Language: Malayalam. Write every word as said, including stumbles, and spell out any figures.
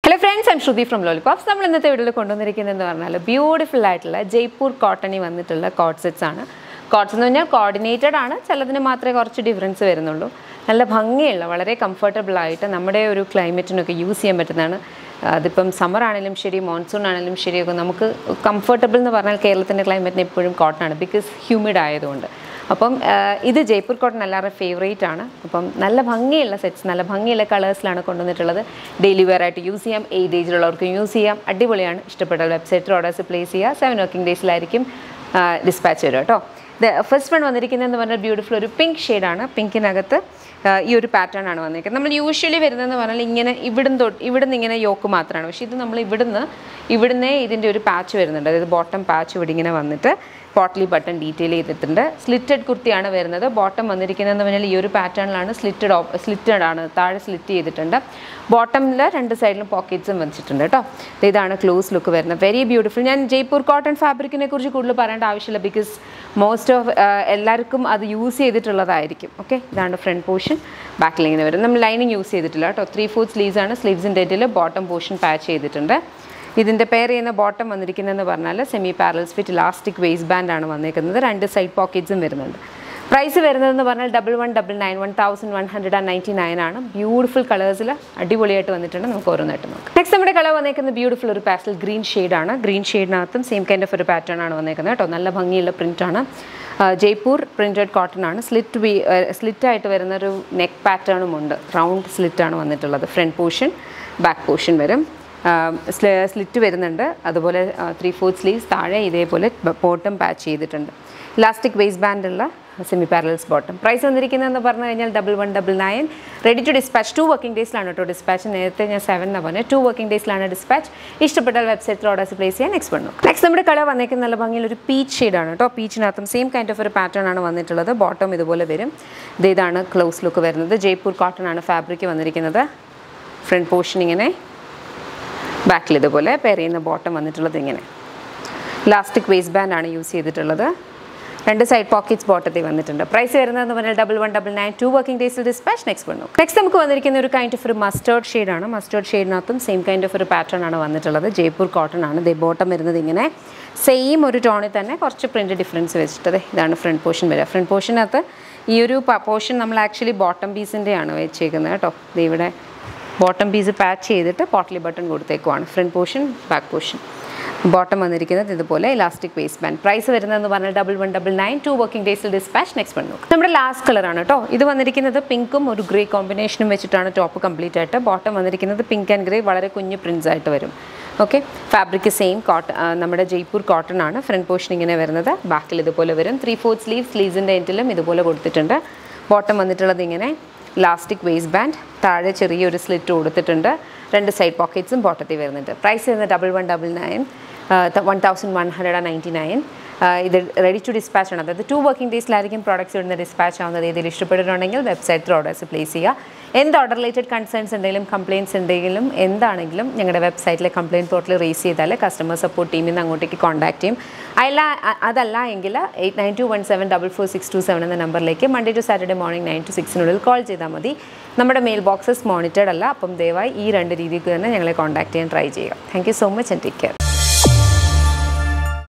Hello friends, I'm Shruti from Lollipops. We will see beautiful Jaipur cotton cord sets. Cords are coordinated, some difference. നല്ല ഭംഗിയുള്ള വളരെ കംഫർട്ടബിൾ ആയിട്ട് നമ്മുടെ ഒരു ക്ലൈമറ്റിനൊക്കെ യൂസ് ചെയ്യാൻ പറ്റുന്നതാണ്. അതിപ്പം സമ്മർ ആണെങ്കിലും ശരി മോൺസൂൺ ആണെങ്കിലും ശരിയൊക്കെ നമുക്ക് കംഫർട്ടബിൾ എന്ന് പറഞ്ഞാൽ കേരളത്തിന്റെ ക്ലൈമറ്റിന് എപ്പോഴും കോട്ടൺ ആണ് ബിക്കോസ് ഹ്യൂമിഡ് ആയതുകൊണ്ട്. അപ്പം ഇത് ജയ്പൂർ കോട്ടൺ എല്ലാവരുടെ ഫേവറേറ്റ് ആണ്. അപ്പം നല്ല ഭംഗിയുള്ള സെറ്റ്സ് നല്ല ഭംഗിയുള്ള കളേഴ്സിലാണ് കൊണ്ടുവന്നിട്ടുള്ളത്. ഡെയിലി വെയർ ആയിട്ട് യൂസ് ചെയ്യാം, ഏത് ഏജിലുള്ളവർക്കും യൂസ് ചെയ്യാം. അടിപൊളിയാണ്. ഇഷ്ടപ്പെട്ട വെബ്സൈറ്റിൽ ഓർഡേഴ്സ് പ്ലേസ് ചെയ്യുക. സെവൻ വർക്കിംഗ് ഡേയ്സിലായിരിക്കും ഡിസ്പാച്ച് വരും കേട്ടോ. The first one വന്നിരിക്കുന്നത് പറഞ്ഞാൽ ബ്യൂട്ടിഫുൾ ഒരു പിങ്ക് ഷെയ്ഡാണ്. പിങ്കിനകത്ത് ഈ ഒരു പാറ്റേൺ ആണ് വന്നിരിക്കുന്നത്. നമ്മൾ യൂഷ്വലി വരുന്നതെന്ന് പറഞ്ഞാൽ ഇങ്ങനെ ഇവിടുന്ന് തൊട്ട് ഇവിടുന്ന് ഇങ്ങനെ യോക്ക് മാത്രമാണ്. പക്ഷേ ഇത് നമ്മൾ ഇവിടുന്ന് ഇവിടുന്നേ ഇതിൻ്റെ ഒരു പാച്ച് വരുന്നുണ്ട്. അതായത് ബോട്ടം പാച്ച് ഇവിടെ ഇങ്ങനെ വന്നിട്ട് പോട്ട്ലി ബട്ടൺ ഡീറ്റെയിൽ ചെയ്തിട്ടുണ്ട്. സ്ലിറ്റഡ് കുർത്തിയാണ് വരുന്നത്. ബോട്ടം വന്നിരിക്കുന്നതെന്ന് പറഞ്ഞാൽ ഈ ഒരു പാറ്റേണിലാണ് സ്ലിറ്റഡ് സ്ലിറ്റഡ് ആണ്. താഴെ സ്ലിറ്റ് ചെയ്തിട്ടുണ്ട്. ബോട്ടമിൽ രണ്ട് സൈഡിലും പോക്കറ്റ്സും വെച്ചിട്ടുണ്ട് കേട്ടോ. ഇതാണ് ക്ലോസ് ലുക്ക് വരുന്നത്. Very beautiful. ഞാൻ ജയ്പൂർ കോട്ടൺ ഫാബ്രിക്കിനെ കുറിച്ച് കൂടുതൽ പറയേണ്ട ആവശ്യമില്ല ബിക്കോസ് മോസ്റ്റ് ഓഫ് എല്ലാവർക്കും അത് യൂസ് ചെയ്തിട്ടുള്ളതായിരിക്കും. ഓക്കെ, ഇതാണ് ഫ്രണ്ട് പോർഷൻ. ബാക്കിൽ ഇങ്ങനെ വരും. നമ്മൾ ലൈനിങ് യൂസ് ചെയ്തിട്ടില്ല കേട്ടോ. ത്രീ ഫോർത്ത് സ്ലീവ്സ് ആണ്. സ്ലീവ്സിൻ്റെ ഇടയിൽ ബോട്ടം പോർഷൻ പാച്ച് ചെയ്തിട്ടുണ്ട്. ഇതിൻ്റെ പെയർ ചെയ്യുന്ന ബോട്ടം വന്നിരിക്കുന്നതെന്ന് പറഞ്ഞാൽ semi parallels fit elastic waist band ആണ് വന്നിരിക്കുന്നത്. രണ്ട് സൈഡ് പോക്കറ്റ്സും വരുന്നുണ്ട്. പ്രൈസ് വരുന്നതെന്ന് പറഞ്ഞാൽ double one double nine one thousand one hundred and ninety nine ആണ്. ബ്യൂട്ടിഫുൾ കളേഴ്സിൽ അടിപൊളിയായിട്ട് വന്നിട്ടുണ്ട്. നമുക്ക് ഓരോന്നായിട്ട് നോക്കാം. നെക്സ്റ്റ് നമ്മുടെ കളർ വന്നിരിക്കുന്നത് ബ്യൂട്ടിഫുൾ ഒരു പാസ്റ്റൽ ഗ്രീൻ ഷെയ്ഡാണ്. ഗ്രീൻ ഷെയ്ഡിനകത്തും സെയിം കൈൻഡ് ഓഫ് ഒരു പാറ്റേൺ ആണ് വന്നിരിക്കുന്നത് കേട്ടോ. നല്ല ഭംഗിയുള്ള പ്രിൻ്റാണ്. ജയ്പൂർ പ്രിൻറ്റഡ് കോട്ടൺ ആണ്. സ്ലിറ്റ് വി സ്ലിറ്റായിട്ട് വരുന്നൊരു നെക്ക് പാറ്റേണും ഉണ്ട്. റൗണ്ട് സ്ലിറ്റാണ് വന്നിട്ടുള്ളത്. ഫ്രണ്ട് പോർഷൻ ബാക്ക് പോർഷൻ വരും. സ്ലിറ്റ് വരുന്നുണ്ട്. അതുപോലെ ത്രീ ഫോർത്ത് സ്ലീവ്സ് താഴെ ഇതേപോലെ ബോട്ടം പാച്ച് ചെയ്തിട്ടുണ്ട്. ഇലാസ്റ്റിക് വേസ്റ്റ് ബാൻഡുള്ള സെമി പാരൽസ് ബോട്ടം. പ്രൈസ് വന്നിരിക്കുന്നതെന്ന് പറഞ്ഞു കഴിഞ്ഞാൽ double one double nine. Ready to dispatch. Two working ഡേയ്സിലാണ് കേട്ടോ ഡിസ്പാച്ച്. നേരത്തെ ഞാൻ സെവൻ എന്നാണ് പറഞ്ഞത്. ടു വർക്കിംഗ് ഡേയ്സിലാണ് ഡിസ്പാച്ച്. ഇഷ്ടപ്പെട്ടാൽ വെബ്സൈറ്റിൽ ഓർഡേഴ്സ് പ്ലേസ് ചെയ്യാൻ നെക്സ്റ്റ് വന്നു. നെക്സ്റ്റ് നമ്മുടെ കളർ വന്നിരിക്കുന്ന നല്ല ഭംഗിയിൽ ഒരു പീച്ച് ഷെയ്ഡാണ് കേട്ടോ. പീച്ചിനകത്തും സെയിം കൈൻഡ് ഓഫ് ഒരു പാറ്റേൺ ആണ് വന്നിട്ടുള്ളത്. ബോട്ടം ഇതുപോലെ വരും. ഇതാണ് ക്ലോസ് ലുക്ക് വരുന്നത്. ജയ്പൂർ കോട്ടൺ ആണ് ഫാബ്രിക് വന്നിരിക്കുന്നത്. ഫ്രണ്ട് പോർഷൻ ഇങ്ങനെ, ബാക്കിൽ ഇതുപോലെ പെയർ ചെയ്യുന്ന ബോട്ടം വന്നിട്ടുള്ളത് ഇങ്ങനെ. ഇലാസ്റ്റിക് വേസ്റ്റ് ബാൻഡ് ആണ് യൂസ് ചെയ്തിട്ടുള്ളത്. രണ്ട് സൈഡ് പോക്കറ്റ്സ് ബോട്ടത്തിൽ വന്നിട്ടുണ്ട്. പ്രൈസ് വരുന്നതെന്ന് പറഞ്ഞാൽ double one double nine. Two working ഡേയ്സിൽ ഡിസ്പാച്ച്. നെക്സ്റ്റ് വന്നു. നെക്സ്റ്റ് നമുക്ക് വന്നിരിക്കുന്ന ഒരു കൈൻഡ് ഓഫ് ഒരു മസ്റ്റേർഡ് ഷെയ്ഡാണ്. മസ്റ്റേർഡ് ഷെയ്ഡിനകത്തും സെയിം കൈൻഡ് ഓഫ് ഒരു പാറ്റേൺ ആണ് വന്നിട്ടുള്ളത്. ജയ്പൂർ കോട്ടൺ ആണ്. ദേ ബോട്ടം വരുന്നത് ഇങ്ങനെ സെയിം ഒരു ടോണിൽ തന്നെ കുറച്ച് പ്രിൻ്റ് ഡിഫറൻസ് വെച്ചിട്ടത്. ഇതാണ് ഫ്രണ്ട് പോർഷൻ വരിക. ഫ്രണ്ട് പോർഷനകത്ത് ഈ ഒരു പോർഷൻ നമ്മൾ ആക്ച്വലി ബോട്ടം പീസിൻ്റെയാണ് വെച്ചേക്കുന്നത് കേട്ടോ. ഇത് ഇവിടെ ബോട്ടം പീസ് പാച്ച് ചെയ്തിട്ട് പോട്ട്ലി ബട്ടൺ കൊടുത്തേക്കുവാണ്. Front portion back portion. Bottom വന്നിരിക്കുന്നത് ഇതുപോലെ ഇലാസ്റ്റിക് വേസ്റ്റ് ബാൻഡ്. പ്രൈസ് വരുന്നതെന്ന് പറഞ്ഞാൽ double one double nine. Two working ഡേയ്സിൽ ഡിസ്പാച്ച്. നെക്സ്റ്റ് വൺ നോക്കാം. നമ്മുടെ ലാസ്റ്റ് കളറാണ് കേട്ടോ. ഇത് വന്നിരിക്കുന്നത് പിങ്കും ഒരു ഗ്രേ കോമ്പിനേഷനും വെച്ചിട്ടാണ് ടോപ്പ് കംപ്ലീറ്റ് ആയിട്ട്. ബോട്ടം വന്നിരിക്കുന്നത് പിങ്ക് ആൻഡ് ഗ്രേ വളരെ കുഞ്ഞു പ്രിൻസ് ആയിട്ട് വരും. ഓക്കെ, ഫാബ്രിക് സെയിം കോട്ടൺ നമ്മുടെ ജയ്പൂർ കോട്ടൺ ആണ്. ഫ്രണ്ട് പോർഷൻ ഇങ്ങനെ വരുന്നത്. ബാക്കിൽ ഇതുപോലെ വരും. ത്രീ ഫോർത്ത് സ്ലീവ് സ്ലീവ്സിൻ്റെ എൻഡിലും ഇതുപോലെ കൊടുത്തിട്ടുണ്ട്. ബോട്ടം വന്നിട്ടുള്ളത് ഇങ്ങനെ ഇലാസ്റ്റിക് വേസ്റ്റ് ബാൻഡ്. താഴെ ചെറിയൊരു സ്ലിറ്റ് കൊടുത്തിട്ടുണ്ട്. രണ്ട് സൈഡ് പോക്കറ്റ്സും ബോട്ടത്തിൽ വരുന്നുണ്ട്. പ്രൈസ് വരുന്നത് double one double nine one thousand one hundred and ninety nine. ഇത് റെഡി ടു ഡിസ്പാച്ച് ആണ്. അതായത് ടു വർക്കിംഗ് ഡേയ്സിലായിരിക്കും പ്രോഡക്റ്റ്സ് ഇവിടുന്ന് ഡിസ്പാച്ച് ആവുന്നത്. ഇതിൽ ഇഷ്ടപ്പെട്ടിട്ടുണ്ടെങ്കിൽ വെബ്സൈറ്റിൽ ഓർഡേഴ്സ് പ്ലേസ് ചെയ്യുക. എന്ത് ഓർഡർ റിലേറ്റഡ് കൺസേൺസ് ഉണ്ടെങ്കിലും കംപ്ലയിൻറ്റ്സ് ഉണ്ടെങ്കിലും എന്താണെങ്കിലും ഞങ്ങളുടെ വെബ്സൈറ്റിലെ കംപ്ലയിൻറ്റ് പോർട്ടൽ റേസ് ചെയ്താൽ കസ്റ്റമർ സപ്പോർട്ട് ടീമിൽ നിന്ന് അങ്ങോട്ടേക്ക് കോൺടാക്ട് ചെയ്യും. അല്ല അതല്ല എങ്കിൽ eight nine two one seven double four six two seven എന്ന നമ്പറിലേക്ക് Monday to Saturday morning nine to സിക്സിനുള്ളിൽ കോൾ ചെയ്താൽ മതി. നമ്മുടെ മെയിൽ ബോക്സസ് മോണിറ്റേഡ് അല്ല. അപ്പം ദയവായി ഈ രണ്ട് രീതിക്ക് തന്നെ ഞങ്ങളെ കോൺടാക്ട് ചെയ്യാൻ ട്രൈ ചെയ്യുക. Thank you so much and take care.